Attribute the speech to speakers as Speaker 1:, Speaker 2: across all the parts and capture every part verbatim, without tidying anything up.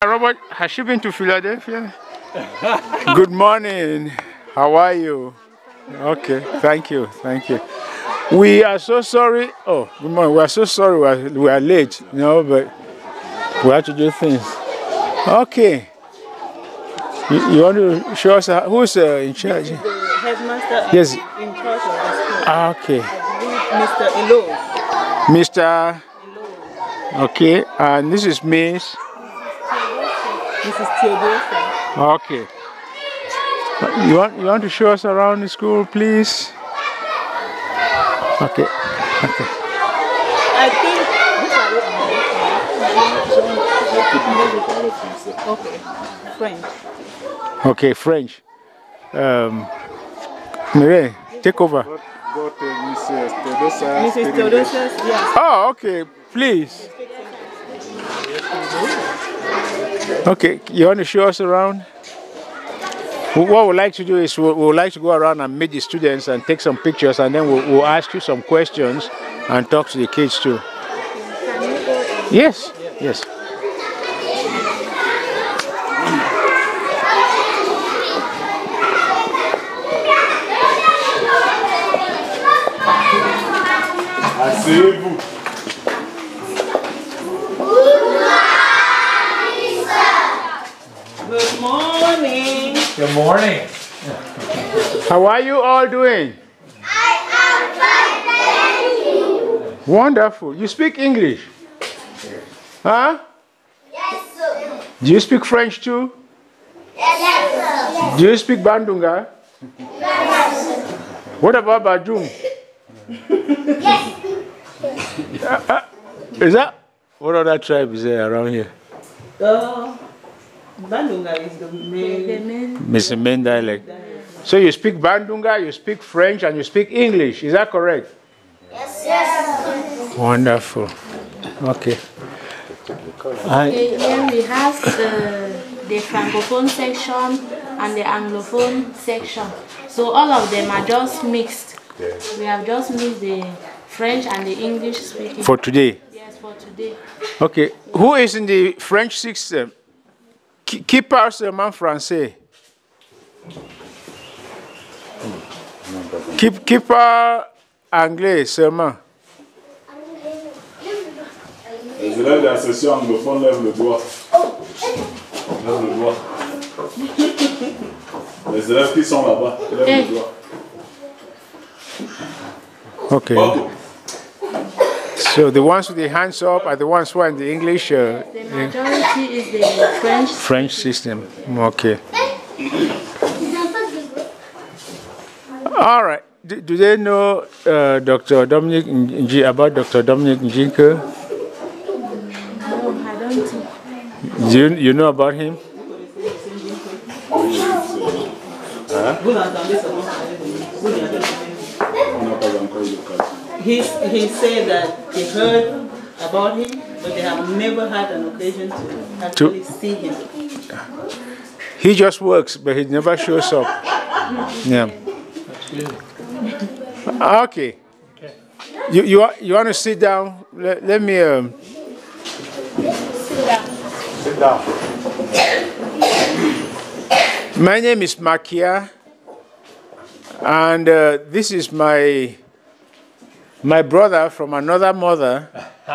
Speaker 1: Robert, has she been to Philadelphia? Good morning. How are you? Okay, thank you, thank you. We are so sorry. Oh, good morning. We are so sorry we are, we are late, you know, but we have to do things. Okay. You, you want to show us uh, who's uh, in charge?
Speaker 2: The headmaster
Speaker 1: yes.
Speaker 2: in charge of the school.
Speaker 1: Ah, okay.
Speaker 2: Mister Elo.
Speaker 1: Mister Okay, and this is Miss.
Speaker 2: Missus Theodosia.
Speaker 1: Okay. You want you want to show us around the school, please? Okay. Okay.
Speaker 2: I think okay. French.
Speaker 1: Okay, French. Um, Mireille, take over.
Speaker 3: Go to Missus Theodosia.
Speaker 2: Missus Theodosia, yes.
Speaker 1: Oh, okay, please. Okay, you want to show us around? What we'd like to do is we would like to go around and meet the students and take some pictures, and then we'll, we'll ask you some questions and talk to the kids too. Yes, yes.
Speaker 3: Asseyez-vous.
Speaker 2: Good morning.
Speaker 1: Good morning. How are you all doing?
Speaker 4: I am fine, thank you.
Speaker 1: Wonderful. You speak English? Huh?
Speaker 4: Yes, sir.
Speaker 1: Do you speak French too?
Speaker 4: Yes, sir.
Speaker 1: Do you speak Bandunga?
Speaker 4: Yes, sir.
Speaker 1: What about Bajung?
Speaker 4: Yes.
Speaker 1: Uh, uh, is that what other tribe is there around here?
Speaker 2: Uh, Bandunga is the main,
Speaker 1: Mister main dialect. So you speak Bandunga, you speak French, and you speak English. Is that correct?
Speaker 4: Yes, yes.
Speaker 1: Wonderful. Okay. I,
Speaker 5: Okay, here we have the, the Francophone section and the Anglophone section. So all of them are just mixed. We have just mixed the French and the English speaking.
Speaker 1: for today.
Speaker 5: Yes, for today.
Speaker 1: Okay. Who is in the French system? Qui, qui parle seulement français? Qui, qui parle anglais seulement?
Speaker 3: Les élèves de la session anglophone lèvent le doigt. Lèvent le doigt. Les élèves qui sont là-bas, lèvent le doigt.
Speaker 1: Okay.
Speaker 3: Okay.
Speaker 1: So the ones with the hands up are the ones who are in the English uh,
Speaker 5: The majority is the French.
Speaker 1: French system. Okay. All right. Do, do they know uh, Doctor Dominic Nji, about Doctor Dominic Njinka?
Speaker 5: No, I don't think.
Speaker 1: Do you, you know about him?
Speaker 2: Vous l'entendez seulement parler de lui. Vous n'y avez jamais vu.
Speaker 3: On n'a pas encore eu l'occasion.
Speaker 2: He, he said that they heard about him, but they have never had an occasion to actually
Speaker 1: To-
Speaker 2: see him.
Speaker 1: He just works, but he never shows up. Yeah. Okay. You you want- you want to sit down? Let, let me. Um,
Speaker 3: Sit down.
Speaker 1: My name is Makia, and uh, this is my my brother from another mother.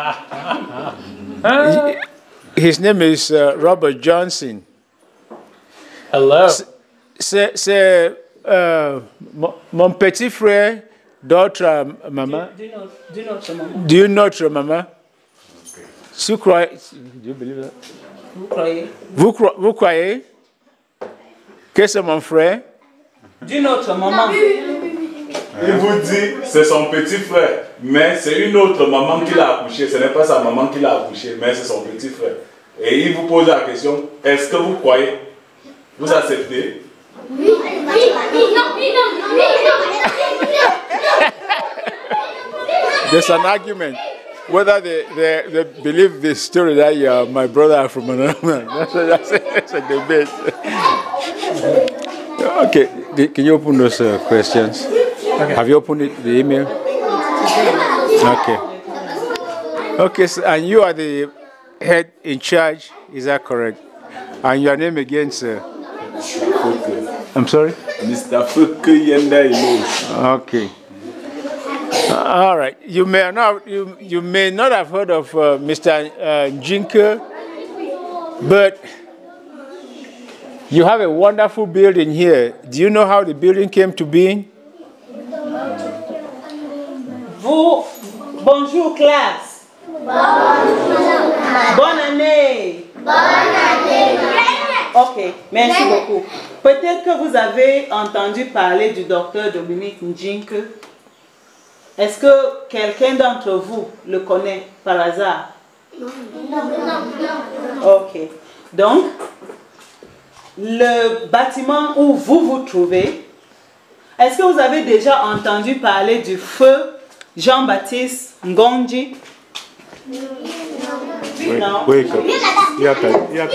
Speaker 1: His name is uh, Robert Johnson.
Speaker 6: Hello.
Speaker 1: C'est c'est, euh, mon, mon petit frère d'autre maman.
Speaker 2: Do you know, do you know Chamama?
Speaker 1: Do you know your mama? Si vous croyez, do you believe that?
Speaker 2: Vous croyez?
Speaker 1: Vous, cro- vous croyez que c'est mon frère?
Speaker 2: Do you know Chamama?
Speaker 3: Il vous dit, c'est son petit frère, mais c'est une autre maman qui l'a accouché. Ce n'est pas sa maman qui l'a accouché, mais c'est son petit frère. Et il vous pose la question, est-ce que vous croyez? Vous acceptez?
Speaker 1: There's an argument whether they, they, they believe the story that you are my brother from another man. That's a, that's a, that's a debate. Okay, the- can you open those uh, questions? Have you opened it, the email? Okay. Okay, so, and you are the head in charge, is that correct? And your name again, sir? I'm sorry?
Speaker 3: Mister Fuku Yenda Ilo.
Speaker 1: Okay. Uh, all right. You may not you you may not have heard of uh, Mister Uh, Jinke, but you have a wonderful building here. Do you know how the building came to be?
Speaker 2: Vous, bonjour classe. Bonne année. Bonne année. Ok, merci beaucoup. Peut-être que vous avez entendu parler du docteur Dominique Njinke. Est-ce que quelqu'un d'entre vous le connaît par hasard? Non. Ok. Donc, le bâtiment où vous vous trouvez, est-ce que vous avez déjà entendu parler du feu Jean-Baptiste Ngonji? Non.
Speaker 1: Wake up. Yaka, yaka.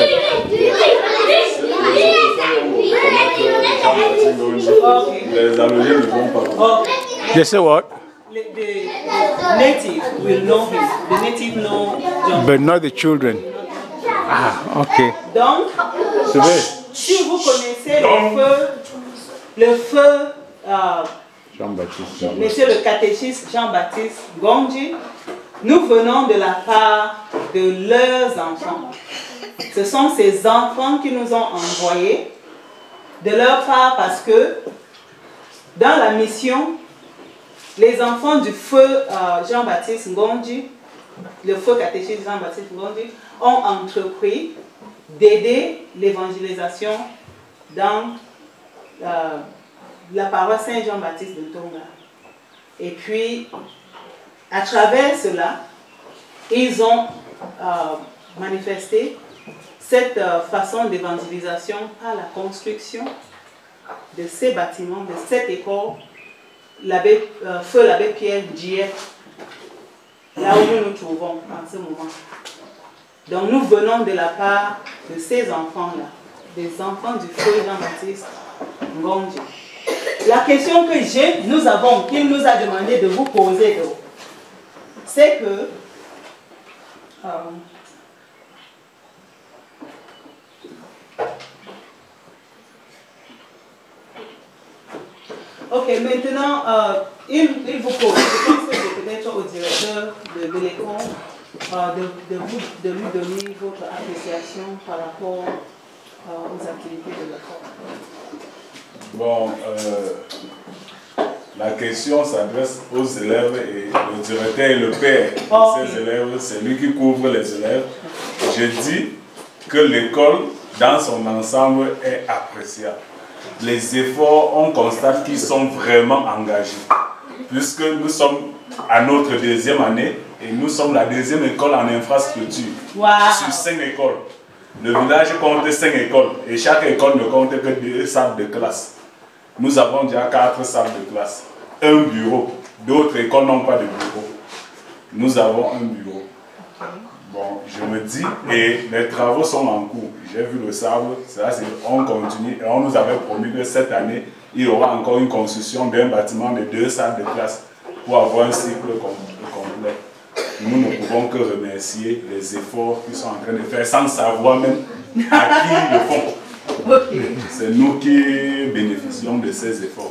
Speaker 2: Okay.
Speaker 3: Les Américains ne vont pas.
Speaker 2: Okay.
Speaker 1: They say what?
Speaker 2: The, the, the native will know him. The native know John.
Speaker 1: But not the children. Ah, okay.
Speaker 2: Donc,
Speaker 1: C'est vrai.
Speaker 2: si vous connaissez le feu, le feu, euh,
Speaker 1: Jean-Baptiste.
Speaker 2: monsieur le catéchiste Jean-Baptiste Ngonji, nous venons de la part de leurs enfants. Ce sont ces enfants qui nous ont envoyés de leur part parce que dans la mission, les enfants du feu euh, Jean-Baptiste Ngonji, le feu catéchiste Jean-Baptiste Ngonji, ont entrepris d'aider l'évangélisation dans euh, la paroisse Saint-Jean-Baptiste de Tonga. Et puis, à travers cela, ils ont euh, manifesté cette euh, façon d'évangélisation par la construction de ces bâtiments, de cette école, l'abbé, euh, feu l'abbé Pierre Djiet, là où nous nous trouvons en ce moment. Donc nous venons de la part de ces enfants-là, des enfants du feu Jean-Baptiste Ngonji. La question que j'ai, nous avons, qu'il nous a demandé de vous poser, c'est que euh, ok, maintenant, euh, il, il vous pose, je pense que c'est peut-être au directeur de, de l'école euh, de, de, vous, de lui donner votre appréciation par rapport euh, aux activités de l'école.
Speaker 3: Bon, euh, la question s'adresse aux élèves et le directeur est le père de
Speaker 2: Oh,
Speaker 3: ces
Speaker 2: oui.
Speaker 3: élèves, c'est lui qui couvre les élèves. Je dis que l'école, dans son ensemble, est appréciable. Les efforts, on constate qu'ils sont vraiment engagés. Puisque nous sommes à notre deuxième année et nous sommes la deuxième école en infrastructure.
Speaker 2: Wow.
Speaker 3: Sur cinq écoles. Le village compte cinq écoles et chaque école ne compte que deux salles de classe. Nous avons déjà quatre salles de classe, un bureau. D'autres écoles n'ont pas de bureau. Nous avons un bureau. Bon, je me dis, et les travaux sont en cours. J'ai vu le sable, ça, on continue et on nous avait promis que cette année, il y aura encore une construction d'un bâtiment de deux salles de classe pour avoir un cycle complet. Nous ne pouvons que remercier les efforts qu'ils sont en train de faire sans savoir même à qui ils le font.
Speaker 2: Okay.
Speaker 3: C'est nous qui bénéficions de ces efforts.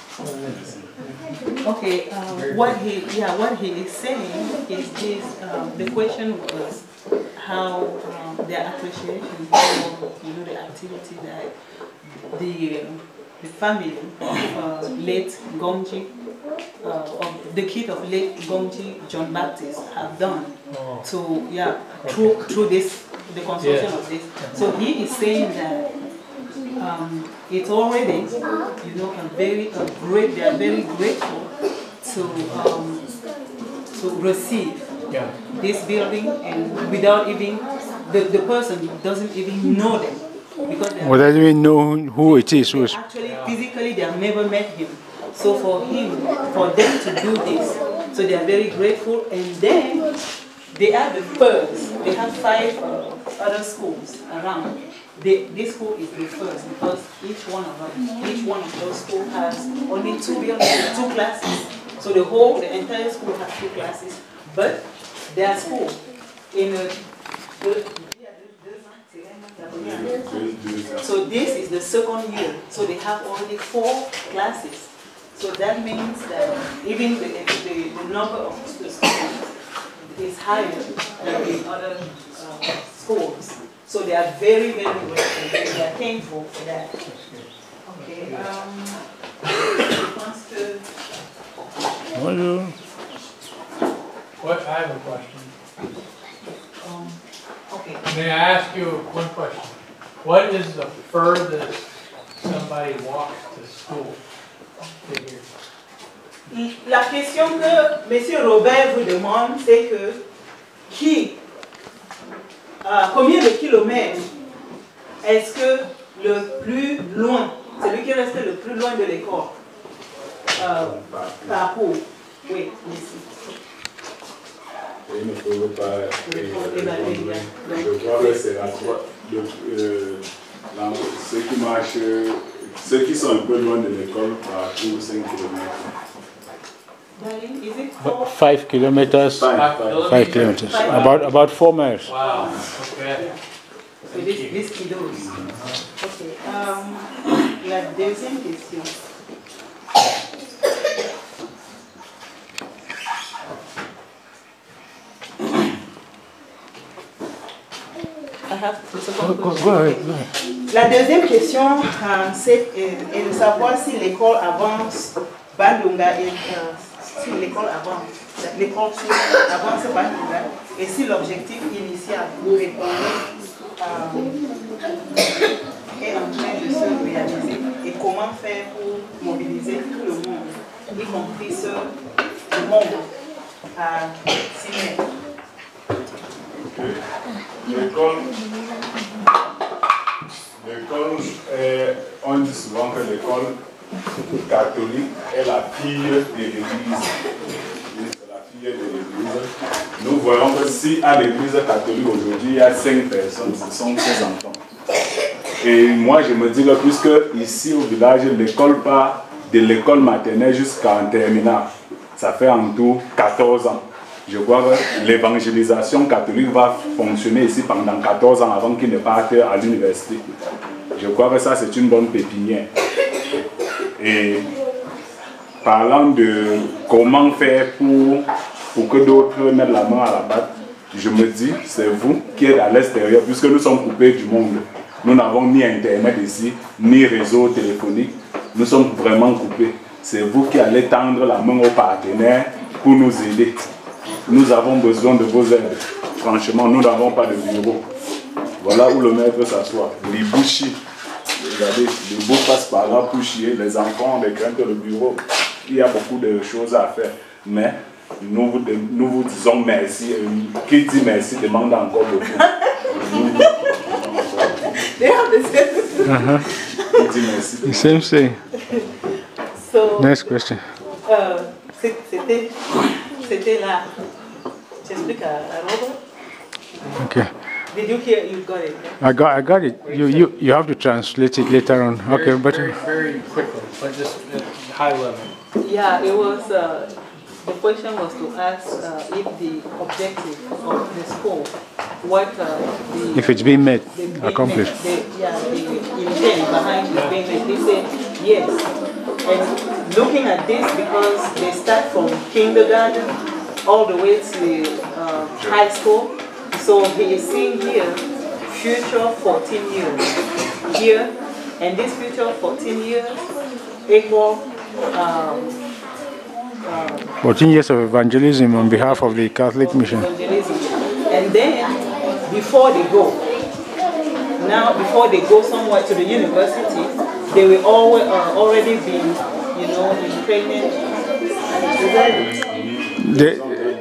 Speaker 2: Okay, um, what he yeah what he is saying is this. Um, the question was how um, their appreciation for, you know, the activity that the um, the family of uh, late Ngonji, uh, of the kid of late Ngonji John Baptist have done
Speaker 6: Oh.
Speaker 2: to yeah through through this the construction
Speaker 6: Yeah.
Speaker 2: of this. So he is saying that. Um, it's already, you know, a very a great. They are very grateful to um, to receive
Speaker 6: Yeah.
Speaker 2: this building, and without even the the person doesn't even know them because they are
Speaker 1: Well, doesn't even know who it is. Who's,
Speaker 2: actually physically they have never met him. So for him, for them to do this, so they are very grateful, and then they are the first. They have five uh, other schools around. They, this school is the first because each one of them, each one of those schools has only two buildings, two classes. So the whole, the entire school has two classes, but their school in a, So this is the second year. So they have only four classes. So that means that even the, the, the number of students is higher than in other uh, schools. So they are very, very grateful. They are thankful for that. Okay. Um, wants to...
Speaker 6: What? I have a question.
Speaker 2: Um, okay.
Speaker 6: May I ask you one question? What is the furthest somebody walks to school to here?
Speaker 2: La question que M. Robert vous demande, c'est que qui, euh, combien de kilomètres est-ce que le plus loin, celui qui reste le plus loin de l'école, euh, parcourt? Oui, ici.
Speaker 3: Il ne faut pas évaluer. Je crois que c'est la trois. Euh, ceux qui marchent, ceux qui sont un peu loin de l'école parcourent cinq kilomètres.
Speaker 2: Is it four?
Speaker 1: Five kilometers.
Speaker 3: Five, five.
Speaker 1: Five kilometers. About about four miles.
Speaker 6: Wow. Okay.
Speaker 2: So this, this kiddos. Okay. Um, la deuxième question. I have the second
Speaker 1: Go,
Speaker 2: question.
Speaker 1: go ahead, go ahead.
Speaker 2: La deuxième question, euh, c'est est, est de savoir si l'école avance, Bandunga, et, euh, si l'école avance, l'école avance Bandunga, et si l'objectif initial pour répondre euh, est en train de se réaliser, et comment faire pour mobiliser tout le monde, y compris ceux du monde, à s'y mettre.
Speaker 3: L'école, l'école est, on dit souvent que l'école catholique est la fille de l'Église. C'est la fille de l'Église. Nous voyons que si à l'Église catholique aujourd'hui il y a cinq personnes, ce sont ses enfants. Et moi je me dis que puisque ici au village, l'école part de l'école maternelle jusqu'en terminale, ça fait en tout quatorze ans. Je crois que l'évangélisation catholique va fonctionner ici pendant quatorze ans avant qu'il ne parte à l'université. Je crois que ça c'est une bonne pépinière. Et parlant de comment faire pour, pour que d'autres mettent la main à la pâte, je me dis, c'est vous qui êtes à l'extérieur, puisque nous sommes coupés du monde. Nous n'avons ni internet ici, ni réseau téléphonique. Nous sommes vraiment coupés. C'est vous qui allez tendre la main aux partenaires pour nous aider. Nous avons besoin de vos aides. Franchement, nous n'avons pas de bureau. Voilà où le maître s'assoit. Les bouchis. Regardez, les beaux passent par là pour chier. Les enfants ont crainte le bureau. Il y a beaucoup de choses à faire. Mais nous vous, nous vous disons merci. Qui dit merci demande encore beaucoup.
Speaker 1: Uh-huh.
Speaker 3: Qui dit merci.
Speaker 1: Same thing.
Speaker 2: So,
Speaker 1: Next question.
Speaker 2: euh, c'était, c'était là. J'explique à, à Robert.
Speaker 1: Okay.
Speaker 2: Did you hear? You got it.
Speaker 1: I got I got it. You you you have to translate it later on. Okay,
Speaker 6: Very,
Speaker 1: but
Speaker 6: very, very quickly, but just at high level.
Speaker 2: Yeah, it was. Uh, the question was to ask uh, if the objective of the school, what uh, the
Speaker 1: if it's been met,
Speaker 2: the being
Speaker 1: accomplished.
Speaker 2: made, the, yeah, the intent behind the being made. They said yes. And looking at this, because they start from kindergarten all the way to uh, high school, so he is seeing here future fourteen years here, and this future fourteen years equal um, um,
Speaker 1: fourteen years of evangelism on behalf of the Catholic mission.
Speaker 2: evangelism. And then before they go, now before they go somewhere to the university, they will always uh, already be, you know, impregnated. Is that it?
Speaker 1: The,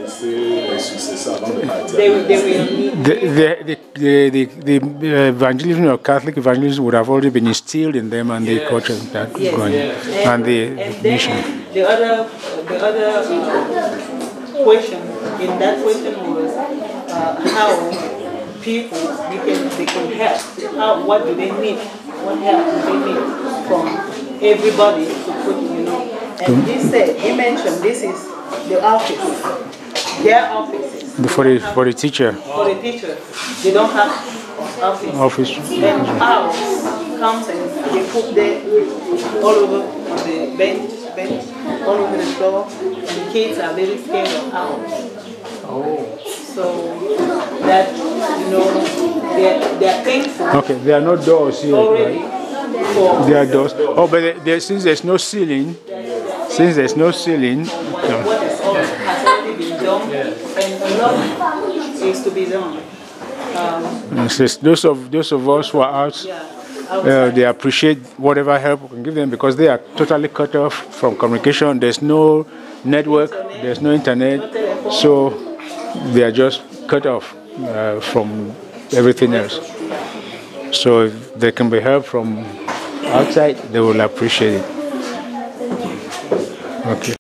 Speaker 2: They will, they will need.
Speaker 1: the, the, the, the, the, the evangelism or Catholic evangelism would have already been instilled in them, and they
Speaker 6: Yes.
Speaker 1: culture that
Speaker 2: Yes.
Speaker 1: going,
Speaker 2: And,
Speaker 1: and the
Speaker 2: and
Speaker 1: mission.
Speaker 2: then the other, the other uh, question in that question was uh, how people they can they can help. How what do they need? What help do they need from everybody to put, you know? And he said he mentioned this is the office, their offices.
Speaker 1: For the, for the teacher.
Speaker 2: For the teacher, they don't have office.
Speaker 1: Office.
Speaker 2: And ours comes and they put there all over on the bench, bench, all over the floor, and the kids are very scared of owls.
Speaker 6: Oh.
Speaker 2: So that, you know, they're, they're thankful
Speaker 1: Okay, there are no doors here,
Speaker 2: already
Speaker 1: right?
Speaker 2: for
Speaker 1: There are doors. Oh, but there, there, since there's no ceiling, since there's no ceiling,
Speaker 2: what, what is all, has already been done, and a lot is to be done. Um,
Speaker 1: since those of those of us who are out,
Speaker 2: yeah,
Speaker 1: uh, they appreciate whatever help we can give them because they are totally cut off from communication. There's no network, there's no internet, so they are just cut off uh, from everything else. So if there can be help from outside, they will appreciate it. Okay.